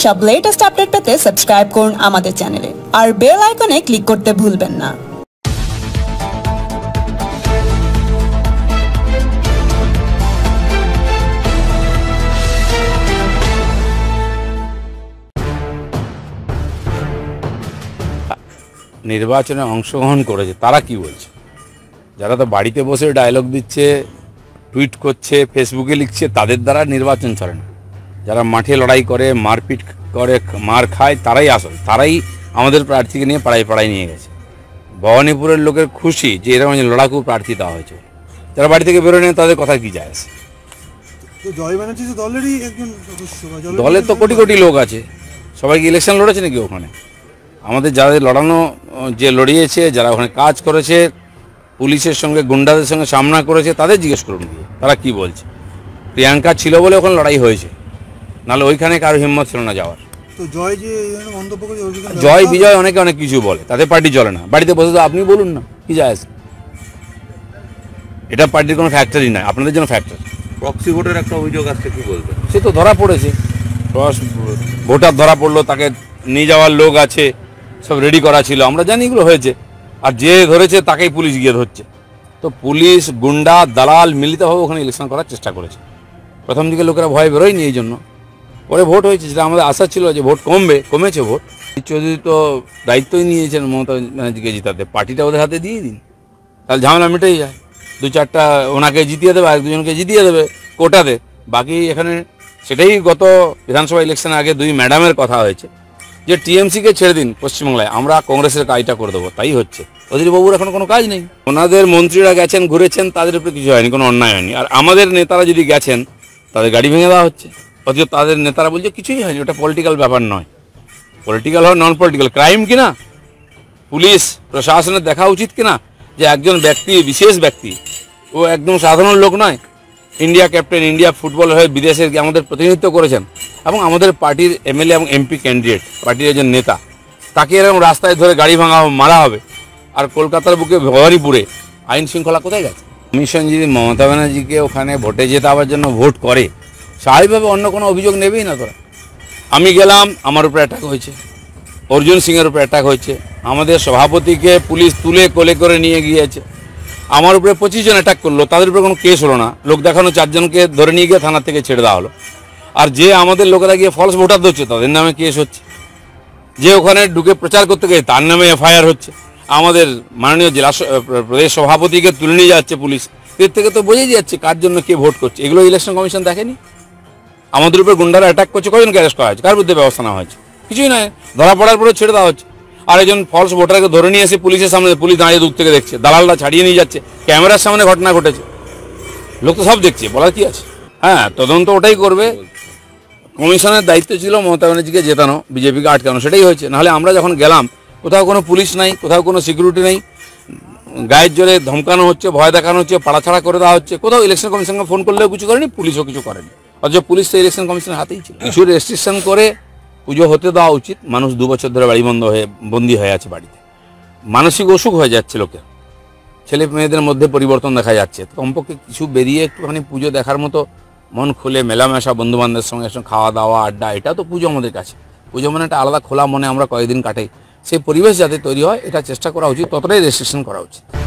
সব latest update পেতে subscribe করুন আমাদের চ্যানেলে আর বেল আইকনে ক্লিক করতে ভুলবেন না। নির্বাচনে অংশগ্রহণ করেছে তারা কি বলছে? যারা তো বাড়িতে বসে ডায়লগ দিচ্ছে, টুইট করছে, ফেসবুকে লিখছে, তাদের দ্বারা নির্বাচন চলে না। যারা মাঠে লড়াই করে, মারপিট করে, মার খায়, তারাই আসল, তারাই আমাদের প্রার্থীকে নিয়ে পাড়ায় পাড়ায় নিয়ে গেছে। ভবানীপুরের লোকের খুশি যে এরকম লড়াকু প্রার্থী দেওয়া হয়েছে। যারা বাড়ি থেকে বেরোয় নেয় তাদের কথা কি যায় আছে? দলের তো কোটি কোটি লোক আছে, সবাই কি ইলেকশন লড়েছে নাকি ওখানে? আমাদের যাদের লড়ানো, যে লড়িয়েছে, যারা ওখানে কাজ করেছে, পুলিশের সঙ্গে গুন্ডাদের সঙ্গে সামনা করেছে, তাদের জিজ্ঞেস করুন তারা কি বলছে। প্রিয়াঙ্কা ছিল বলে ওখানে লড়াই হয়েছে, নাহলে ওইখানে কারো হিম্মত ছিল না যাওয়ার। জয় বিজয় অনেকে অনেক কিছু বলে, তাদের পার্টি চলে না। বাড়িতে বসে তো আপনি বলুন না, কি যায় আছে? এটা পার্টির কোনো ফ্যাক্টরি নয়, আপনাদের জন্য ফ্যাক্টর। প্রক্সি ভোটের একটা অভিযোগ আসছে, কি বলবেন? সে তো ধরা পড়েছে, ভোটার ধরা পড়লো, তাকে নিয়ে যাওয়ার লোক আছে, সব রেডি করা ছিল, আমরা জানি এগুলো হয়েছে। আর যে ধরেছে তাকেই পুলিশ গিয়ে ধরছে। তো পুলিশ, গুন্ডা, দালাল মিলিতভাবে ওখানে ইলেকশন করার চেষ্টা করেছে। প্রথম দিকে লোকেরা ভয় বেরোয়নি এই জন্য, পরে ভোট হয়েছে, যেটা আমাদের আশা ছিল যে ভোট কমেছে ভোট। চৌধুরী তো দায়িত্বই নিয়েছেন মমতা ব্যানার্জিকে জিতাতে, পার্টিটা ওদের হাতে দিয়ে দিন, তাহলে ঝামেলা মিটেই যায়। দু চারটা ওনাকে জিতিয়ে দেবে, আর দুজনকে জিতিয়ে দেবে কোটাতে। বাকি এখানে সেটাই গত বিধানসভা ইলেকশনের আগে দুই ম্যাডামের কথা হয়েছে যে টিএমসিকে ছেড়ে দিন পশ্চিমবাংলায়, আমরা কংগ্রেসের কাজটা করে দেবো, তাই হচ্ছে। অধীরবাবুর এখন কোনো কাজ নেই। ওনাদের মন্ত্রীরা গেছেন, ঘুরেছেন, তাদের উপরে কিছু হয়নি, কোনো অন্যায় হয়নি। আর আমাদের নেতারা যদি গেছেন, তাদের গাড়ি ভেঙে দেওয়া হচ্ছে, অথচ তাদের নেতারা বলছে কিছুই হয়নি, ওটা পলিটিক্যাল ব্যাপার নয়। পলিটিক্যাল হয় নন পলিটিক্যাল, ক্রাইম কিনা পুলিশ প্রশাসনের দেখা উচিত কিনা যে একজন ব্যক্তি, বিশেষ ব্যক্তি, ও একদম সাধারণ লোক নয়, ইন্ডিয়া ক্যাপ্টেন, ইন্ডিয়া ফুটবল হয়ে বিদেশে গিয়ে আমাদের প্রতিনিধিত্ব করেছেন, এবং আমাদের পার্টির এমএলএ এবং এমপি ক্যান্ডিডেট, পার্টির একজন নেতা, তাকে এরকম রাস্তায় ধরে গাড়ি মারা হবে। আর কলকাতার বুকে ভবানীপুরে আইন শৃঙ্খলা কোথায় গেছে? কমিশন যদি মমতা ব্যানার্জিকে ওখানে ভোটে জেতাবার জন্য ভোট করে, স্বাভাবিকভাবে অন্য কোনো অভিযোগ নেবেই না তোরা। আমি গেলাম, আমার উপরে অ্যাটাক হয়েছে, অর্জুন সিংয়ের উপরে অ্যাটাক হয়েছে, আমাদের সভাপতিকে পুলিশ তুলে কোলে করে নিয়ে গিয়েছে, আমার উপরে 25 জন অ্যাটাক করলো, তাদের উপরে কোনো কেস হলো না। লোক দেখানো 4 জনকে ধরে নিয়ে গিয়ে থানা থেকে ছেড়ে দেওয়া হলো। আর যে আমাদের লোকেরা গিয়ে ফলস ভোটার দিচ্ছে, তাদের নামে কেস হচ্ছে। যে ওখানে ঢুকে প্রচার করতে গিয়ে, তার নামে এফআইআর হচ্ছে। আমাদের মাননীয় জেলা প্রদেশ সভাপতিকে তুলে নিয়ে যাচ্ছে পুলিশ। এর থেকে তো বোঝাই যাচ্ছে কার জন্য কে ভোট করছে। এগুলো ইলেকশন কমিশন দেখেনি। আমাদের উপরে গুন্ডারা অ্যাটাক করছে, কজনকে অ্যারেস্ট করা হয়েছে, কার বিরুদ্ধে ব্যবস্থা নেওয়া হয়েছে? কিছুই নয়, ধরা পড়ার পরে ছেড়ে দেওয়া হচ্ছে। আর একজন ফলস ভোটারকে ধরে নিয়ে এসে পুলিশের সামনে, পুলিশ দাঁড়িয়ে দূর থেকে দেখছে, দালালরা ছাড়িয়ে নিয়ে যাচ্ছে, ক্যামেরার সামনে ঘটনা ঘটেছে, লোক তো সব দেখছে, বলার কি আছে? হ্যাঁ, তদন্ত ওটাই করবে। কমিশনের দায়িত্ব ছিল মমতা ব্যানার্জিকে জেতানো, বিজেপিকে আটকানো, সেটাই হয়েছে। নাহলে আমরা যখন গেলাম, কোথাও কোনো পুলিশ নাই, কোথাও কোনো সিকিউরিটি নেই, গায়ের জোরে ধমকানো হচ্ছে, ভয় দেখানো হচ্ছে, পাড়াছাড়া করে দেওয়া হচ্ছে। কোথাও ইলেকশন কমিশনকে ফোন করলেও কিছু করেনি, পুলিশও কিছু করেনি। অথচ পুলিশ তো ইলেকশন কমিশনের হাতেই ছিল। কিছু রেস্ট্রিকশন করে পুজো হতে দেওয়া উচিত। মানুষ 2 বছর ধরে বাড়ি বন্দী হয়ে আছে বাড়িতে, মানসিক অসুখ হয়ে যাচ্ছে লোকের, ছেলে মেয়েদের মধ্যে পরিবর্তন দেখা যাচ্ছে। কমপক্ষে কিছু বেরিয়ে একটুখানি পুজো দেখার মতো, মন খুলে মেলামেশা, বন্ধুবান্ধবের সঙ্গে খাওয়া দাওয়া, আড্ডা, এটা তো পুজো আমাদের কাছে। পুজো মানে একটা আলাদা খোলা মনে আমরা কয়েকদিন কাটাই, সেই পরিবেশ যাতে তৈরি হয়, এটা চেষ্টা করা উচিত, ততটাই রেস্ট্রিকশন করা উচিত।